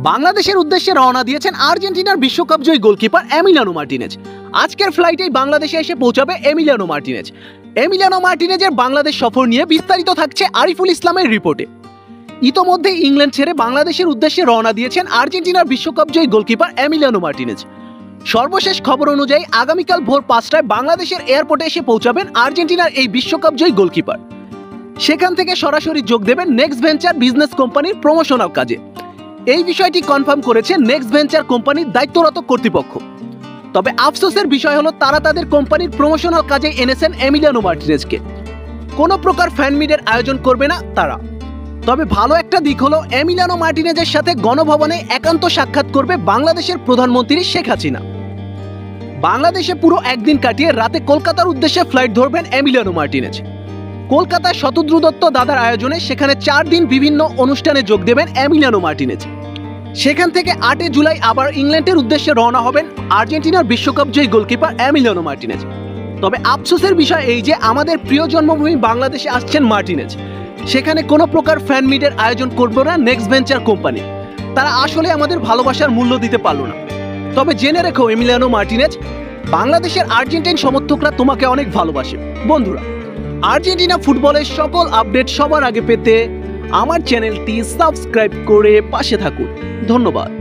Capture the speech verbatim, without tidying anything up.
বাংলাদেশের উদ্দেশ্যে রওনা দিয়েছেন আর্জেন্টিনার বিশ্বকাপ জয়ী গোলকিপার এমিলিয়ানো মার্টিনেজ। আজকের ফ্লাইটেই বাংলাদেশে এসে পৌঁছাবে এমিলিয়ানো মার্টিনেজ। এমিলিয়ানো মার্টিনেজের বাংলাদেশ সফর নিয়ে বিস্তারিত থাকছে আরিফুল ইসলামের রিপোর্টে। ইতোমধ্যে ইংল্যান্ড ছেড়ে বাংলাদেশের উদ্দেশ্যে রওনা দিয়েছেন আর্জেন্টিনার বিশ্বকাপ জয়ী গোলকিপার এমিলিয়ানো মার্টিনেজ। সর্বশেষ খবর অনুযায়ী আগামীকাল ভোর পাঁচটায় বাংলাদেশের এয়ারপোর্টে এসে পৌঁছাবেন আর্জেন্টিনার এই বিশ্বকাপ জয়ী গোলকিপার। সেখান থেকে সরাসরি যোগ দেবেন নেক্সট ভেঞ্চার বিজনেস কোম্পানির প্রমোশনাল কাজে। এই বিষয়টি কনফার্ম করেছে নেক্সট ভেঞ্চার কোম্পানির দায়িত্বরত কর্তৃপক্ষ। তবে আফসোসের বিষয় হলো তারা তাদের কোম্পানির প্রমোশনাল কাজে এনেছেন এমিলিয়ানো মার্টিনেজকে। কোনো প্রকার ফ্যান মিটের আয়োজন করবে না তারা। তবে ভালো একটা দিক হলো এমিলিয়ানো মার্টিনেজের সাথে গণভবনে একান্ত সাক্ষাৎ করবে বাংলাদেশের প্রধানমন্ত্রী শেখ হাসিনা। বাংলাদেশে পুরো একদিন কাটিয়ে রাতে কলকাতার উদ্দেশ্যে ফ্লাইট ধরবেন এমিলিয়ানো মার্টিনেজ। কলকাতায় শতদ্রু দত্ত দাদার আয়োজনে সেখানে চার দিন বিভিন্ন অনুষ্ঠানে যোগ দেবেন এমিলিয়ানো মার্টিনেজ। সেখান থেকে আটই জুলাই আবার ইংল্যান্ডের উদ্দেশ্যে রওনা হবেন আর্জেন্টিনার বিশ্বকাপ জয়ী গোলকিপার এমিলিয়ানো মার্টিনেজ। তবে আফসোসের বিষয় এই যে আমাদের প্রিয় জন্মভূমি বাংলাদেশে আসছেন মার্টিনেজ, সেখানে কোনো প্রকার ফ্যান মিটের আয়োজন করবে না নেক্সট ভেঞ্চার কোম্পানি। তারা আসলে আমাদের ভালোবাসার মূল্য দিতে পারলো না। তবে জেনে রেখো এমিলিয়ানো মার্টিনেজ, বাংলাদেশের আর্জেন্টাইন সমর্থকরা তোমাকে অনেক ভালোবাসে। বন্ধুরা, আর্জেন্টিনা ফুটবলের সকল আপডেট সবার আগে পেতে আমার চ্যানেলটি সাবস্ক্রাইব করে পাশে থাকুন। ধন্যবাদ।